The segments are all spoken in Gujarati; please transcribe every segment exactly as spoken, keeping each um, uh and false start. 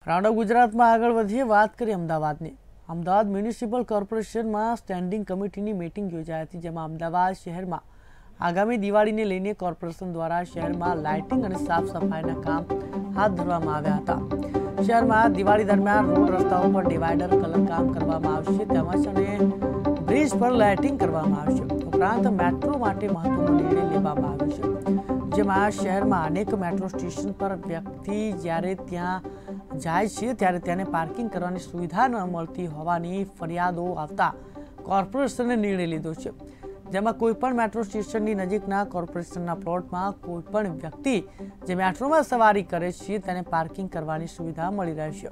રાઉન્ડ ઓફ ગુજરાતમાં આગળ વધીએ, વાત કરીએ અમદાવાદની। અમદાવાદ મ્યુનિસિપલ કોર્પોરેશનમાં સ્ટેન્ડિંગ કમિટીની મીટિંગ યોજાઈ હતી, જેમાં અમદાવાદ શહેરમાં આગામી દિવાળીને લઈને કોર્પોરેશન દ્વારા શહેરમાં લાઇટિંગ અને સાફ સફાઈના કામ હાથ ધરવામાં આવ્યા હતા। શહેરમાં દિવાળી દરમિયાન રોડ રસ્તાઓ પર ડિવાઈડર કલર કામ કરવામાં આવશે, તેમજ અને બ્રિજ પર લાઇટિંગ કરવામાં આવશે। ઉપરાંત મેટ્રો માટે મહત્વનો નિર્ણય લેવામાં આવ્યો છે, જેમાં શહેરમાં અનેક મેટ્રો સ્ટેશન પર વ્યક્તિ જ્યારે ત્યાં જાય છે ત્યારે તેને પાર્કિંગ કરવાની સુવિધા ન મળતી હોવાની ફરિયાદો આવતા કોર્પોરેશને નિર્ણય લીધો છે, જેમાં કોઈપણ મેટ્રો સ્ટેશનની નજીકના કોર્પોરેશનના પ્લોટમાં કોઈપણ વ્યક્તિ જે મેટ્રોમાં સવારી કરે છે તેને પાર્કિંગ કરવાની સુવિધા મળી રહેશે।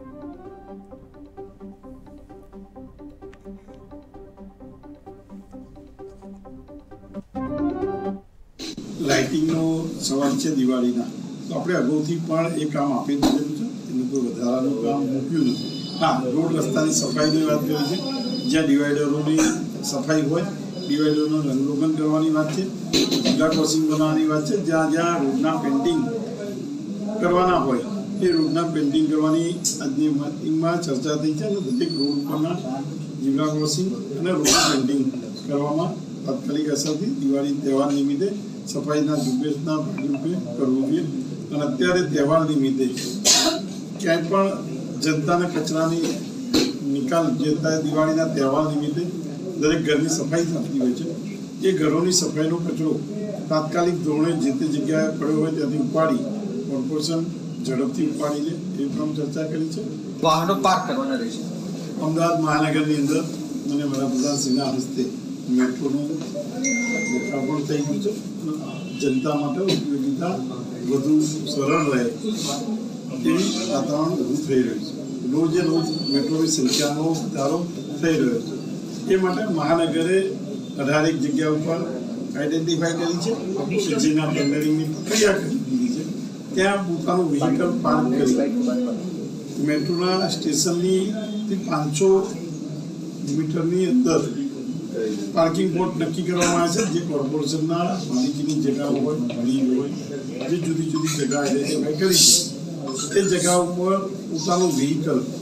લાઇટિંગનો સવાલ છે દિવાળીના, તો આપણે અગાઉથી પણ એ કામ આપી દીધેલું છે, એનું કોઈ વધારાનું કામ મૂક્યું નથી। હા, રોડ રસ્તાની સફાઈની વાત કરી છે, જ્યાં ડિવાઈડરોની સફાઈ હોય, ડિવાઈડરનો રંગરોગન કરવાની વાત છે, જિલ્લા ક્રોસિંગ બનાવવાની વાત છે, જ્યાં જ્યાં રોડના પેન્ટિંગ કરવાના હોય એ રોડના પેન્ટિંગ કરવાની આજની મિટિંગમાં ચર્ચા થઈ છે, અને દરેક રોડ ઉપરના જિલ્લા ક્રોસિંગ અને રોડનું પેન્ટિંગ કરવામાં તાત્કાલિક અસરથી દિવાળી તહેવાર નિમિત્તે સફાઈના ઝુંબેશના ભાગરૂપે કરવું જોઈએ। અને અત્યારે તહેવાર નિમિત્તે ક્યાંય પણ જનતાને કચરાની નિકાલ જે દિવાળીના તહેવાર નિમિત્તે દરેક ઘરની સફાઈ થતી હોય છે, એ ઘરોની સફાઈનો કચરો તાત્કાલિક ધોરણે જે તે જગ્યાએ પડ્યો હોય ત્યાંથી ઉપાડી કોર્પોરેશન ઝડપથી ઉપાડી લે એ પણ ચર્ચા કરી છે। વાહનો પાર્ક કરવાના રહેશે। અમદાવાદ મહાનગરની અંદર મને વડાપ્રધાનશ્રીના હસ્તે મેટ્રોનું લોકાર્પણ થઈ ગયું છે। જનતા માટે ઉપયોગિતા વધુ સરળ રહે એવી વાતાવરણ ઊભું થઈ રહ્યું છે। રોજે રોજ મેટ્રોની સંખ્યાનો વધારો થઈ રહ્યો છે, એ માટે મહાનગરે અઢારેક જગ્યા ઉપર આઈડેન્ટિફાઈ કરી છે, જેના ટેન્ડરિંગની પ્રક્રિયા કરી દીધી છે, ત્યાં પોતાનું વ્હીકલ પાર્ક કરી મેટ્રોના સ્ટેશનની પાંચસો મીટરની અંદર પાર્કિંગ પ્લોટ નક્કી કરવામાં આવે છે, જે કોર્પોરેશનના માલિકીની જગ્યા હોય, ભરી હોય, જે જુદી જુદી જગ્યા આઈડેન્ટિફાઈ કરી છે, એ જગ્યા ઉપર પોતાનું વ્હીકલ